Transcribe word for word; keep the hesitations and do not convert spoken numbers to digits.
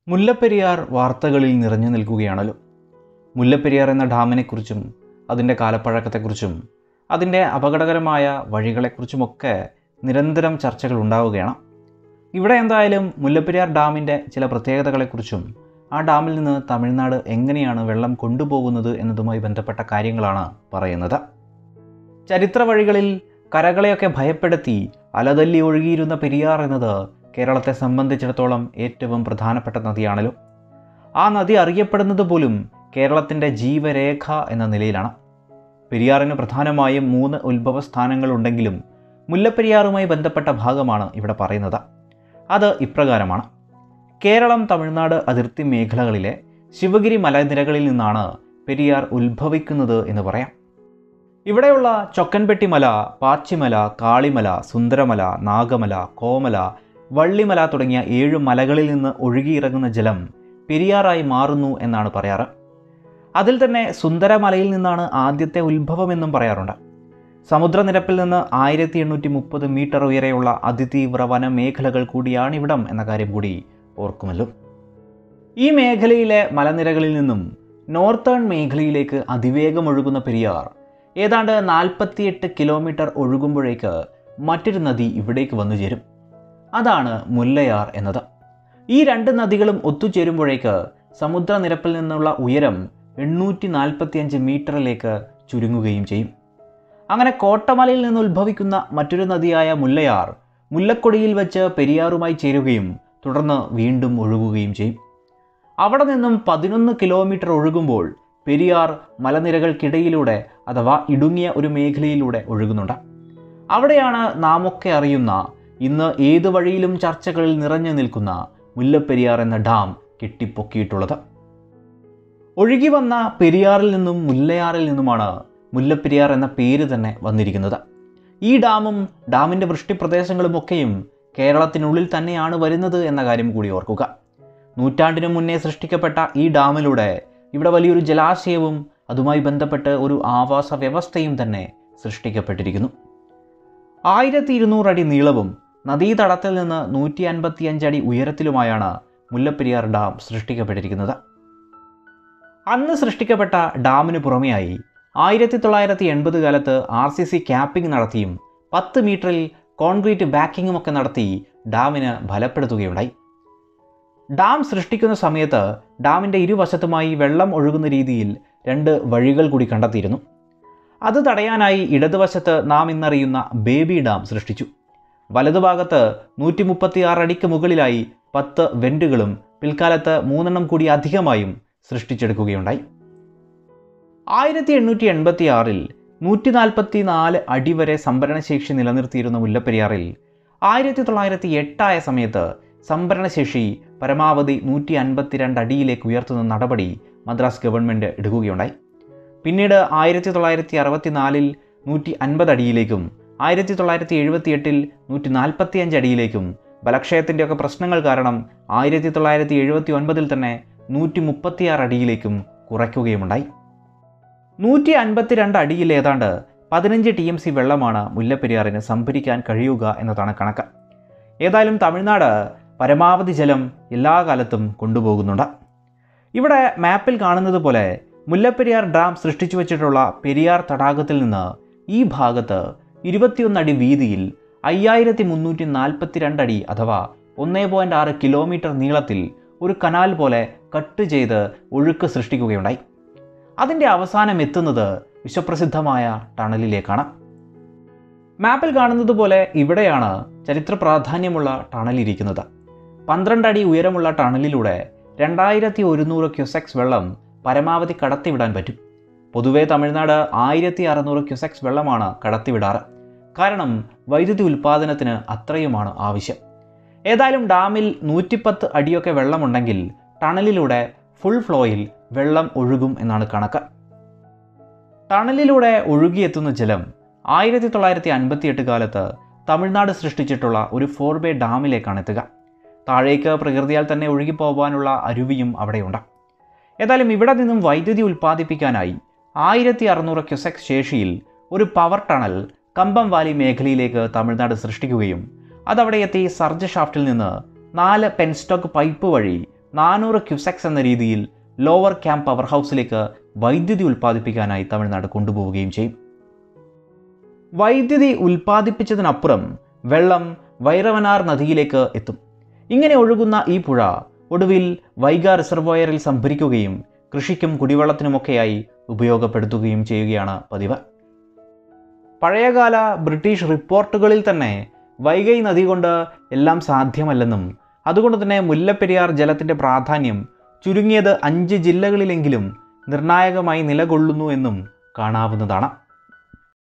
മുല്ലപ്പെരിയാർ വാർത്തകളിൽ നിറഞ്ഞു നിൽക്കുകയാണല്ലോ. മുല്ലപ്പെരിയാർ എന്ന ഡാമിനെക്കുറിച്ചും അതിൻ്റെ കാലപ്പഴക്കത്തെക്കുറിച്ചും അതിൻ്റെ അപകടകരമായ വഴികളെക്കുറിച്ചുമൊക്കെ നിരന്തരം ചർച്ചകൾ ഉണ്ടാവുകയാണ്. ഇവിടെ എന്തായാലും മുല്ലപ്പെരിയാർ ഡാമിൻ്റെ ചില പ്രത്യേകതകളെക്കുറിച്ചും ആ ഡാമിൽ നിന്ന് തമിഴ്നാട് എങ്ങനെയാണ് വെള്ളം കൊണ്ടുപോകുന്നത് എന്നതുമായി ബന്ധപ്പെട്ട കാര്യങ്ങളാണ് പറയുന്നത്. ചരിത്ര വഴികളിൽ കരകളെയൊക്കെ ഭയപ്പെടുത്തി അലതല്ലി ഒഴുകിയിരുന്ന പെരിയാർ എന്നത് കേരളത്തെ സംബന്ധിച്ചിടത്തോളം ഏറ്റവും പ്രധാനപ്പെട്ട നദിയാണല്ലോ. ആ നദി അറിയപ്പെടുന്നത് പോലും കേരളത്തിൻ്റെ ജീവരേഖ എന്ന നിലയിലാണ്. പെരിയാറിന് പ്രധാനമായും മൂന്ന് ഉത്ഭവസ്ഥാനങ്ങളുണ്ടെങ്കിലും മുല്ലപ്പെരിയാറുമായി ബന്ധപ്പെട്ട ഭാഗമാണ് ഇവിടെ പറയുന്നത്. അത് ഇപ്രകാരമാണ്. കേരളം തമിഴ്നാട് അതിർത്തി മേഖലകളിലെ ശിവഗിരി മലനിരകളിൽ നിന്നാണ് പെരിയാർ ഉത്ഭവിക്കുന്നത് എന്ന് പറയാം. ഇവിടെയുള്ള ചൊക്കൻപെട്ടി മല, പാച്ചിമല, കാളിമല, സുന്ദരമല, നാഗമല, കോമല, വള്ളിമല തുടങ്ങിയ ഏഴ് മലകളിൽ നിന്ന് ഒഴുകിയിറങ്ങുന്ന ജലം പെരിയാറായി മാറുന്നു എന്നാണ് പറയാറ്. അതിൽ തന്നെ സുന്ദരമലയിൽ നിന്നാണ് ആദ്യത്തെ ഉത്ഭവമെന്നും പറയാറുണ്ട്. സമുദ്രനിരപ്പിൽ നിന്ന് ആയിരത്തി എണ്ണൂറ്റി മുപ്പത് മീറ്റർ ഉയരെയുള്ള അതിതീവ്ര വനമേഖലകൾ കൂടിയാണ് ഇവിടം എന്ന കാര്യം കൂടി ഓർക്കുമല്ലോ. ഈ മേഖലയിലെ മലനിരകളിൽ നിന്നും നോർത്തേൺ മേഖലയിലേക്ക് അതിവേഗം ഒഴുകുന്ന പെരിയാർ ഏതാണ്ട് നാൽപ്പത്തിയെട്ട് കിലോമീറ്റർ ഒഴുകുമ്പോഴേക്ക് മറ്റൊരു നദി ഇവിടേക്ക് വന്നു ചേരും. അതാണ് മുല്ലയാർ എന്നത്. ഈ രണ്ട് നദികളും ഒത്തുചേരുമ്പോഴേക്ക് സമുദ്രനിരപ്പിൽ നിന്നുള്ള ഉയരം എണ്ണൂറ്റി നാൽപ്പത്തിയഞ്ച് മീറ്ററിലേക്ക് ചുരുങ്ങുകയും ചെയ്യും. അങ്ങനെ കോട്ടമലയിൽ നിന്ന് ഉത്ഭവിക്കുന്ന മറ്റൊരു നദിയായ മുല്ലയാർ മുല്ലക്കൊടിയിൽ വെച്ച് പെരിയാറുമായി ചേരുകയും തുടർന്ന് വീണ്ടും ഒഴുകുകയും ചെയ്യും. അവിടെ നിന്നും പതിനൊന്ന് കിലോമീറ്റർ ഒഴുകുമ്പോൾ പെരിയാർ മലനിരകൾക്കിടയിലൂടെ അഥവാ ഇടുങ്ങിയ ഒരു മേഖലയിലൂടെ ഒഴുകുന്നുണ്ട്. അവിടെയാണ് നാമൊക്കെ അറിയുന്ന, ഇന്ന് ഏതു വഴിയിലും ചർച്ചകളിൽ നിറഞ്ഞു നിൽക്കുന്ന മുല്ലപ്പെരിയാർ എന്ന ഡാം കെട്ടിപ്പൊക്കിയിട്ടുള്ളത്. ഒഴുകി വന്ന പെരിയാറിൽ നിന്നും മുല്ലയാറിൽ നിന്നുമാണ് മുല്ലപ്പെരിയാർ എന്ന പേര് തന്നെ വന്നിരിക്കുന്നത്. ഈ ഡാമും ഡാമിൻ്റെ വൃഷ്ടിപ്രദേശങ്ങളുമൊക്കെയും കേരളത്തിനുള്ളിൽ തന്നെയാണ് വരുന്നത് എന്ന കാര്യം കൂടി ഓർക്കുക. നൂറ്റാണ്ടിനു മുന്നേ സൃഷ്ടിക്കപ്പെട്ട ഈ ഡാമിലൂടെ ഇവിടെ വലിയൊരു ജലാശയവും അതുമായി ബന്ധപ്പെട്ട് ഒരു ആവാസ വ്യവസ്ഥയും തന്നെ സൃഷ്ടിക്കപ്പെട്ടിരിക്കുന്നു. ആയിരത്തി ഇരുന്നൂറ് അടി നീളവും നദീതടത്തിൽ നിന്ന് നൂറ്റി അൻപത്തിയഞ്ച് അടി ഉയരത്തിലുമായാണ് മുല്ലപ്പെരിയാർ ഡാം സൃഷ്ടിക്കപ്പെട്ടിരിക്കുന്നത്. അന്ന് സൃഷ്ടിക്കപ്പെട്ട ഡാമിന് പുറമെയായി ആയിരത്തി തൊള്ളായിരത്തി എൺപത് കാലത്ത് ആർ സി സി ക്യാപ്പിംഗ് നടത്തിയും പത്ത് മീറ്ററിൽ കോൺക്രീറ്റ് ബാക്കിങ്ങും ഒക്കെ നടത്തി ഡാമിന് ബലപ്പെടുത്തുകയുണ്ടായി. ഡാം സൃഷ്ടിക്കുന്ന സമയത്ത് ഡാമിൻ്റെ ഇരുവശത്തുമായി വെള്ളം ഒഴുകുന്ന രീതിയിൽ രണ്ട് വഴികൾ കൂടി കണ്ടെത്തിയിരുന്നു. അത് തടയാനായി ഇടതുവശത്ത് നാം ഇന്നറിയുന്ന ബേബി ഡാം സൃഷ്ടിച്ചു. വലതുഭാഗത്ത് നൂറ്റി മുപ്പത്തി ആറ് അടിക്ക് മുകളിലായി പത്ത് വെൻറ്റുകളും പിൽക്കാലത്ത് മൂന്നെണ്ണം കൂടി അധികമായും സൃഷ്ടിച്ചെടുക്കുകയുണ്ടായി. ആയിരത്തി എണ്ണൂറ്റി എൺപത്തി ആറിൽ നൂറ്റി നാൽപ്പത്തി നാല് അടി വരെ സംഭരണശേഷി നിലനിർത്തിയിരുന്ന മുല്ലപ്പെരിയാറിൽ ആയിരത്തി തൊള്ളായിരത്തി എട്ടായ സമയത്ത് സംഭരണശേഷി പരമാവധി നൂറ്റി അൻപത്തിരണ്ട് അടിയിലേക്ക് ഉയർത്തുന്ന നടപടി മദ്രാസ് ഗവൺമെൻറ് എടുക്കുകയുണ്ടായി. പിന്നീട് ആയിരത്തി തൊള്ളായിരത്തി അറുപത്തി നാലിൽ നൂറ്റി അൻപത് അടിയിലേക്കും ആയിരത്തി തൊള്ളായിരത്തി എഴുപത്തി എട്ടിൽ നൂറ്റി നാൽപ്പത്തി അഞ്ച് അടിയിലേക്കും ബലക്ഷയത്തിൻ്റെയൊക്കെ പ്രശ്നങ്ങൾ കാരണം ആയിരത്തി തൊള്ളായിരത്തി എഴുപത്തി ഒൻപതിൽ തന്നെ നൂറ്റി മുപ്പത്തിയാറ് അടിയിലേക്കും കുറയ്ക്കുകയുമുണ്ടായി. നൂറ്റി അൻപത്തി രണ്ട് അടിയിൽ ഏതാണ്ട് പതിനഞ്ച് ടി എം സി വെള്ളമാണ് മുല്ലപ്പെരിയാറിന് സംഭരിക്കാൻ കഴിയുക എന്നതാണ് കണക്ക്. ഏതായാലും തമിഴ്നാട് പരമാവധി ജലം എല്ലാ കാലത്തും കൊണ്ടുപോകുന്നുണ്ട്. ഇവിടെ മാപ്പിൽ കാണുന്നത് പോലെ മുല്ലപ്പെരിയാർ ഡാം സൃഷ്ടിച്ചു വച്ചിട്ടുള്ള പെരിയാർ തടാകത്തിൽ നിന്ന് ഈ ഭാഗത്ത് ഇരുപത്തിയൊന്ന് അടി വീതിയിൽ അയ്യായിരത്തി മുന്നൂറ്റി നാൽപ്പത്തി രണ്ട് അടി അഥവാ ഒന്നേ പോയിൻറ്റ് ആറ് കിലോമീറ്റർ നീളത്തിൽ ഒരു കനാൽ പോലെ കട്ട് ചെയ്ത് ഒഴുക്ക് സൃഷ്ടിക്കുകയുണ്ടായി. അതിൻ്റെ അവസാനം എത്തുന്നത് വിശ്വപ്രസിദ്ധമായ ടണലിലേക്കാണ്. മാപ്പിൽ കാണുന്നത് പോലെ ഇവിടെയാണ് ചരിത്ര പ്രാധാന്യമുള്ള ടണലിരിക്കുന്നത്. പന്ത്രണ്ട് അടി ഉയരമുള്ള ടണലിലൂടെ രണ്ടായിരത്തി ഒരുന്നൂറ് ക്യുസെക്സ് വെള്ളം പരമാവധി കടത്തിവിടാൻ പറ്റും. പൊതുവെ തമിഴ്നാട് ആയിരത്തി അറുന്നൂറ് ക്യുസെക്സ് വെള്ളമാണ് കടത്തിവിടാറ്. കാരണം വൈദ്യുതി ഉൽപ്പാദനത്തിന് അത്രയുമാണ് ആവശ്യം. ഏതായാലും ഡാമിൽ നൂറ്റിപ്പത്ത് അടിയൊക്കെ വെള്ളമുണ്ടെങ്കിൽ ടണലിലൂടെ ഫുൾ ഫ്ലോയിൽ വെള്ളം ഒഴുകും എന്നാണ് കണക്ക്. ടണലിലൂടെ ഒഴുകിയെത്തുന്ന ജലം ആയിരത്തി തൊള്ളായിരത്തി അൻപത്തി എട്ട് കാലത്ത് തമിഴ്നാട് സൃഷ്ടിച്ചിട്ടുള്ള ഒരു ഫോർ ബേ ഡാമിലേക്കാണ് എത്തുക. താഴേക്ക് പ്രകൃതിയാൽ തന്നെ ഒഴുകിപ്പോകാനുള്ള അരുവിയും അവിടെയുണ്ട്. ഏതായാലും ഇവിടെ നിന്നും വൈദ്യുതി ഉൽപ്പാദിപ്പിക്കാനായി ആയിരത്തി അറുന്നൂറ് ക്യുസെക്സ് ശേഷിയിൽ ഒരു പവർ ടണൽ കമ്പം വാലി മേഖലയിലേക്ക് തമിഴ്നാട് സൃഷ്ടിക്കുകയും അതവിടെ എത്തി സർജ് ഷാഫ്റ്റിൽ നിന്ന് നാല് പെൻസ്റ്റോക്ക് പൈപ്പ് വഴി നാനൂറ് ക്യൂസെക്സ് എന്ന രീതിയിൽ ലോവർ ക്യാമ്പ് പവർ ഹൗസിലേക്ക് വൈദ്യുതി ഉൽപ്പാദിപ്പിക്കാനായി തമിഴ്നാട് കൊണ്ടുപോവുകയും ചെയ്യും. വൈദ്യുതി ഉൽപ്പാദിപ്പിച്ചതിനപ്പുറം വെള്ളം വൈറവനാർ നദിയിലേക്ക് എത്തും. ഇങ്ങനെ ഒഴുകുന്ന ഈ പുഴ ഒടുവിൽ വൈഗ റിസർവോയറിൽ സംഭരിക്കുകയും കൃഷിക്കും കുടിവെള്ളത്തിനുമൊക്കെയായി ഉപയോഗപ്പെടുത്തുകയും ചെയ്യുകയാണ് പതിവ്. പഴയകാല ബ്രിട്ടീഷ് റിപ്പോർട്ടുകളിൽ തന്നെ വൈഗൈ നദി കൊണ്ട് എല്ലാം സാധ്യമല്ലെന്നും അതുകൊണ്ട് തന്നെ മുല്ലപ്പെരിയാർ ജലത്തിൻ്റെ പ്രാധാന്യം ചുരുങ്ങിയത് അഞ്ച് ജില്ലകളിലെങ്കിലും നിർണായകമായി നിലകൊള്ളുന്നു എന്നും കാണാവുന്നതാണ്.